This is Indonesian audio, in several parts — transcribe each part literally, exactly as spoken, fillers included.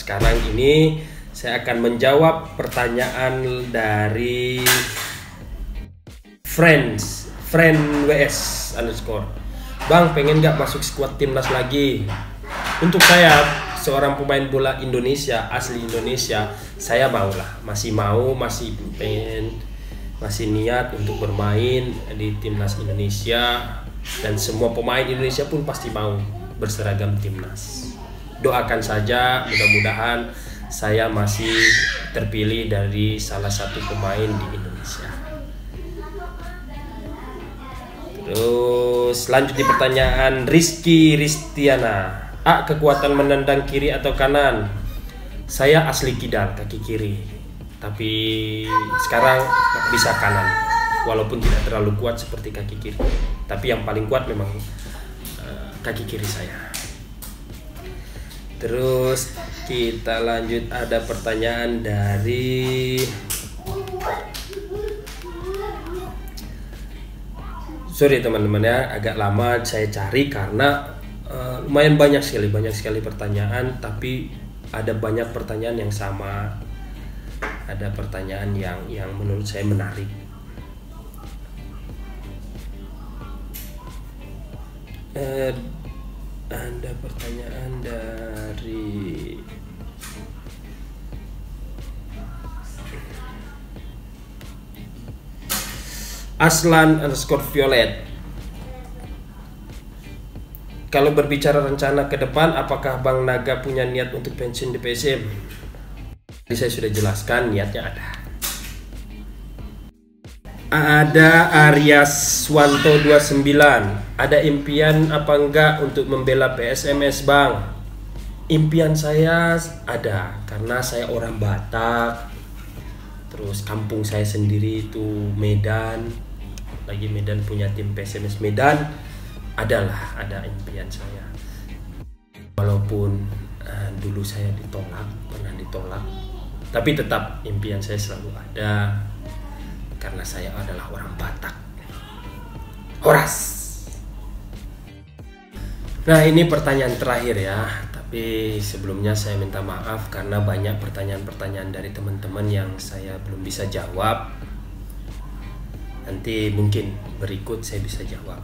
sekarang ini saya akan menjawab pertanyaan dari friends, friend W S underscore. Bang, pengen nggak masuk skuad timnas lagi? Untuk saya, seorang pemain bola Indonesia, asli Indonesia, saya mau lah, masih mau, masih pengen, masih niat untuk bermain di timnas Indonesia, dan semua pemain Indonesia pun pasti mau berseragam timnas. Doakan saja, mudah-mudahan saya masih terpilih dari salah satu pemain di Indonesia. Terus lanjut di pertanyaan Rizky Ristiana. A, kekuatan menendang kiri atau kanan? Saya asli kidal, kaki kiri, tapi sekarang bisa kanan, walaupun tidak terlalu kuat seperti kaki kiri, tapi yang paling kuat memang uh, kaki kiri saya. Terus kita lanjut, ada pertanyaan dari sorry teman-teman ya, agak lama saya cari karena Uh, lumayan banyak sekali, banyak sekali pertanyaan, tapi ada banyak pertanyaan yang sama, ada pertanyaan yang yang menurut saya menarik. Uh, ada pertanyaan dari Aslan underscore Violet. Kalau berbicara rencana ke depan, apakah Bang Naga punya niat untuk pensiun di P S M? Tadi saya sudah jelaskan, niatnya ada. Ada Aryas Wanto dua puluh sembilan. Ada impian apa enggak untuk membela P S M S, Bang? Impian saya ada, karena saya orang Batak. Terus kampung saya sendiri itu Medan. Lagi Medan punya tim P S M S Medan. Adalah, ada impian saya. Walaupun uh, dulu saya ditolak, pernah ditolak, tapi tetap impian saya selalu ada, karena saya adalah orang Batak. Horas. Nah, ini pertanyaan terakhir ya, tapi sebelumnya saya minta maaf karena banyak pertanyaan-pertanyaan dari teman-teman yang saya belum bisa jawab. Nanti mungkin berikut saya bisa jawab.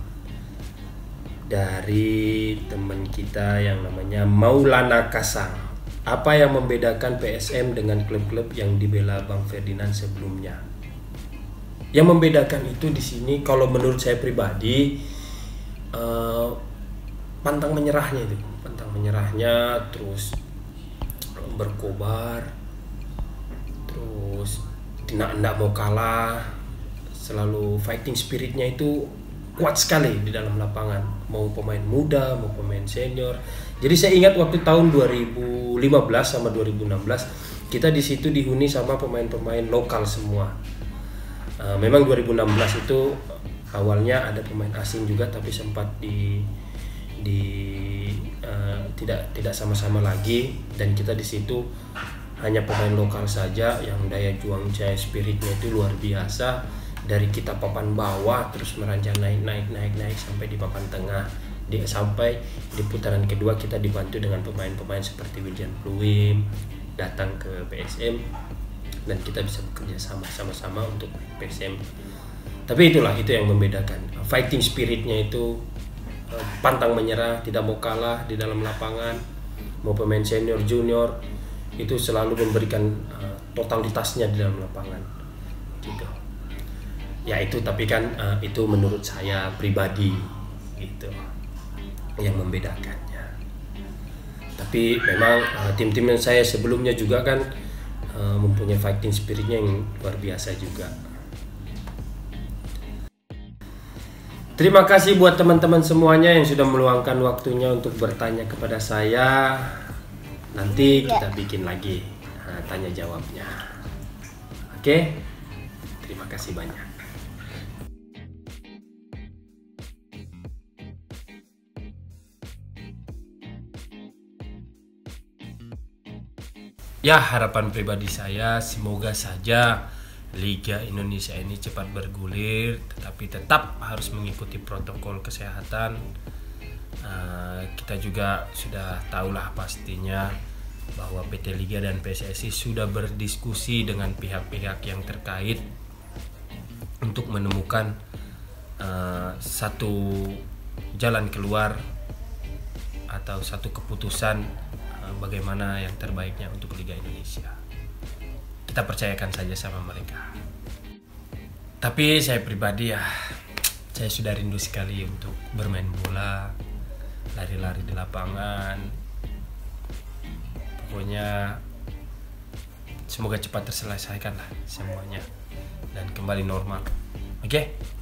Dari teman kita yang namanya Maulana Kasang. Apa yang membedakan P S M dengan klub-klub yang dibela Bang Ferdinand sebelumnya? Yang membedakan itu di sini, kalau menurut saya pribadi, uh, pantang menyerahnya itu, pantang menyerahnya, terus berkobar, terus tidak tidak mau kalah, selalu fighting spiritnya itu kuat sekali di dalam lapangan, mau pemain muda, mau pemain senior. Jadi saya ingat waktu tahun dua ribu lima belas sama dua ribu enam belas kita di situ dihuni sama pemain-pemain lokal semua. Uh, memang dua ribu enam belas itu awalnya ada pemain asing juga, tapi sempat di di uh, tidak tidak sama-sama lagi, dan kita di situ hanya pemain lokal saja yang daya juang jaya spiritnya itu luar biasa. Dari kita papan bawah terus meranjak naik naik naik naik sampai di papan tengah, di, sampai di putaran kedua kita dibantu dengan pemain-pemain seperti William Pluim datang ke P S M, dan kita bisa bekerja sama sama-sama untuk P S M. Tapi itulah, itu yang membedakan, fighting spiritnya itu, pantang menyerah, tidak mau kalah di dalam lapangan, mau pemain senior junior itu selalu memberikan uh, totalitasnya di dalam lapangan gitu. Ya itu, tapi kan uh, itu menurut saya pribadi gitu yang membedakannya. Tapi memang uh, tim-tim yang saya sebelumnya juga kan uh, mempunyai fighting spiritnya yang luar biasa juga. Terima kasih buat teman-teman semuanya yang sudah meluangkan waktunya untuk bertanya kepada saya. Nanti kita bikin lagi uh, tanya jawabnya. Oke, terima kasih banyak. Ya, harapan pribadi saya semoga saja Liga Indonesia ini cepat bergulir, tetapi tetap harus mengikuti protokol kesehatan. Uh, kita juga sudah tahulah pastinya bahwa P T Liga dan P S S I sudah berdiskusi dengan pihak-pihak yang terkait untuk menemukan uh, satu jalan keluar atau satu keputusan uh, bagaimana yang terbaiknya untuk Liga Indonesia. Kita percayakan saja sama mereka. Tapi saya pribadi ya, saya sudah rindu sekali untuk bermain bola, lari-lari di lapangan. Pokoknya semoga cepat terselesaikan lah semuanya dan kembali normal. Oke? Okay?